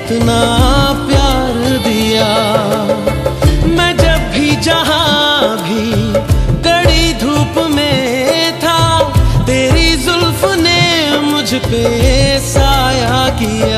इतना प्यार दिया। मैं जब भी जहां भी कड़ी धूप में था, तेरी जुल्फ ने मुझ पे साया किया।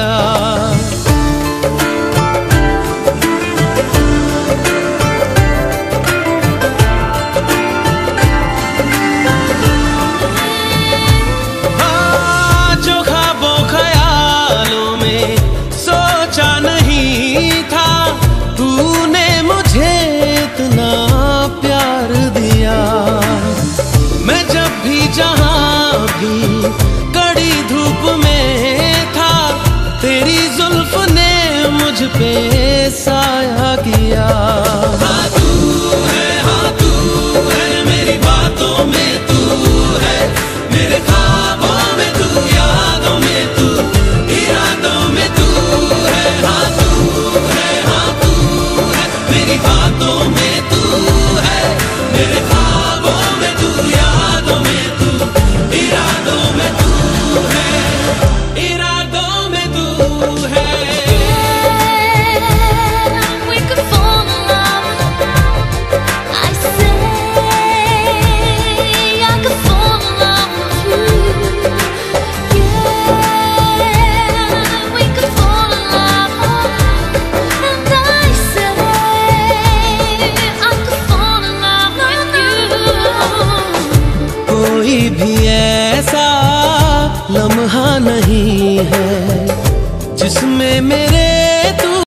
मैं जब भी जहां भी कड़ी धूप में था, तेरी जुल्फ ने मुझ पे साया किया। हाँ तू है मेरी बातों में तू है, मेरे ख्वाबों में तू, यादों में तू, इरादों में तू है। हाँ तू है मेरी बातों में तू है, मेरे ख्वाबों में तू, यादों में तू, इरादों में तू है, इरादों में तू है। We could fall in love. I say I could fall in love with you. Yeah, we could fall in love. And I say I could fall in love with you. कोई भी ऐसा लम्हा नहीं है जिसमें